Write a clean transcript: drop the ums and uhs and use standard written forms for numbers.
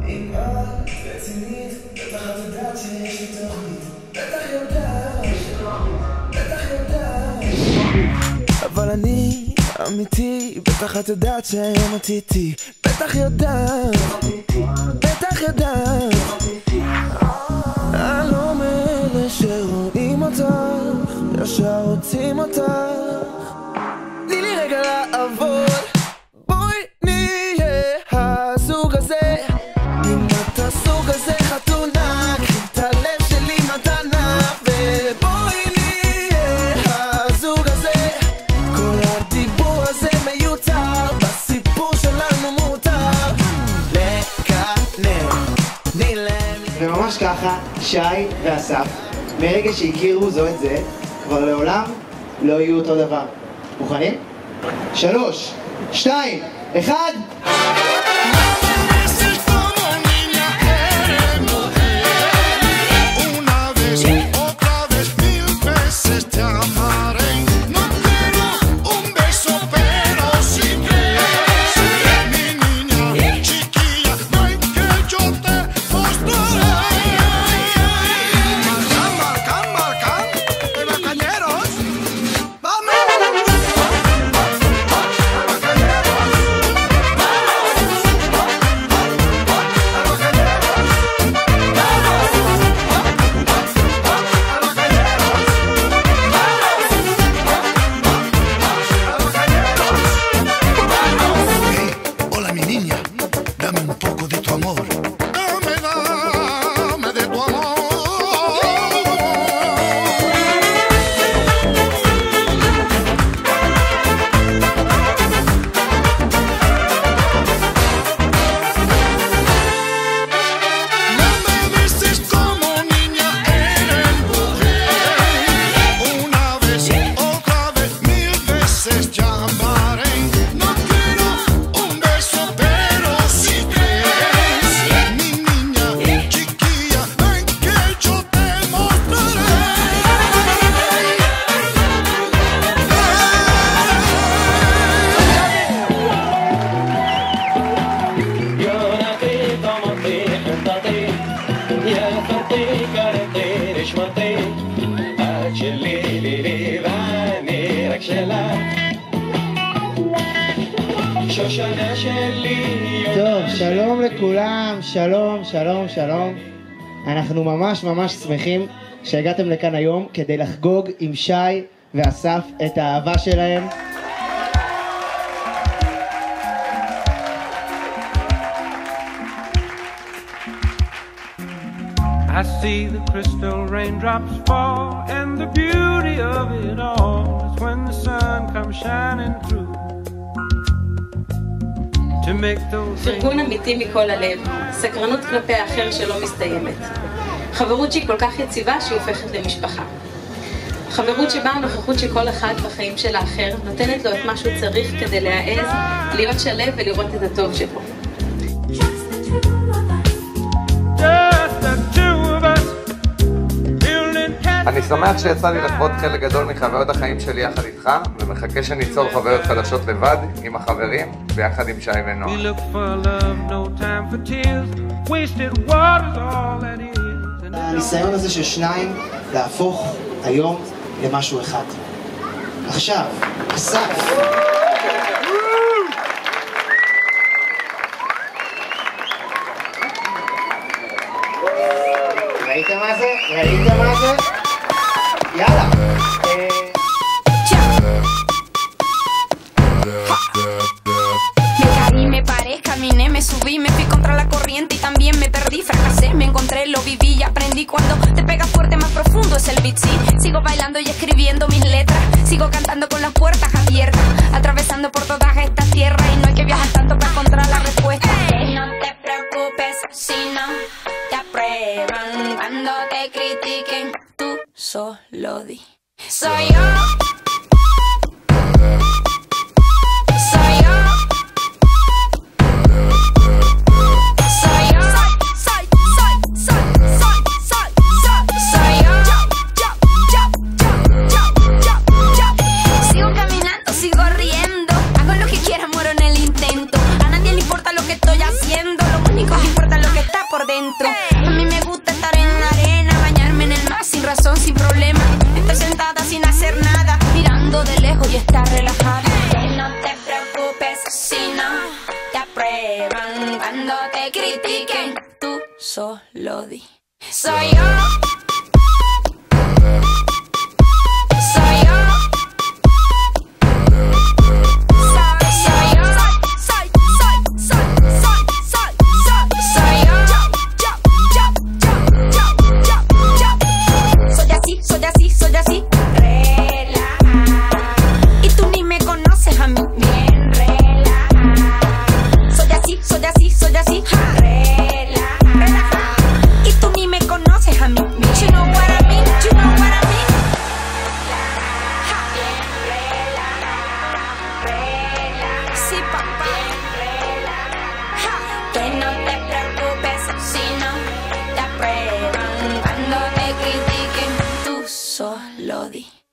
אבל אני אמיתי, בטח את יודעת שהיום את איתי. בטח יודעת, בטח יודעת. אני לא מאלה שרואים אותך, ישר רוצים אותך. תני לי רגע לעבוד, בואי נהיה הזוג הזה. אם אתה סוג הזה חתונה, קחי את הלב שלי מתנה. ובואי נהיה הזוג הזה. כל הדיבור הזה מיותר, בסיפור שלנו מותר לקנר. וממש ככה, שי ואסף, מרגע שהכירו זו את זה, כבר לעולם לא יהיו אותו דבר. מוכנים? 3, 2, 1. טוב, שלום לכולם, שלום, שלום, שלום. אנחנו ממש ממש שמחים שהגעתם לכאן היום כדי לחגוג עם שי ואסף את האהבה שלהם. I see the crystal raindrops fall, and the beauty of it all is when the sun comes shining through to make those things. פרגון אמיתי מכל הלב, סקרנות כלפי האחר שלא מסתיימת. חברות שהיא כל כך יציבה שהיא הופכת למשפחה. חברות שבה הנוכחות של כל אחד בחיים של האחר נותנת לו את מה שהוא צריך כדי להעז, להיות שלב ולראות את הטוב שבו. אני שמח שיצא לי לחוות חלק גדול מחוויות החיים שלי יחד איתך, ומחכה שניצור חוויות חדשות לבד, עם החברים, ביחד עם שי ונועם. הניסיון הזה של שניים להפוך היום למשהו אחד. עכשיו, אסף. ראיתם מה זה? ראיתם מה זה? יאללה. Me paré, caminé, me subí, me fui contra la corriente y también me perdí, fracasé, me encontré, lo viví y aprendí. Cuando te pegas fuerte más profundo es el beat, sí. Sigo bailando y escribiendo mis letras, sigo cantando con las puertas abiertas, atravesando por todas estas tierras y no hay que viajar tanto para encontrar la respuesta. No te preocupes si no te aprueban, cuando te critiquen tú solo di soy yo. Lo que estoy haciendo, lo único que importa es lo que adentro. A mí me gusta estar en la arena, bañarme en el mar sin razón, sin problema. Estoy sentada sin hacer nada, mirando de lejos y estar relajada. Que no te preocupes si no te aprueban cuando te critiquen. Tú solo di: soy yo. Que no te preocupes si no te aprueban cuando te critiquen. Tú solo di: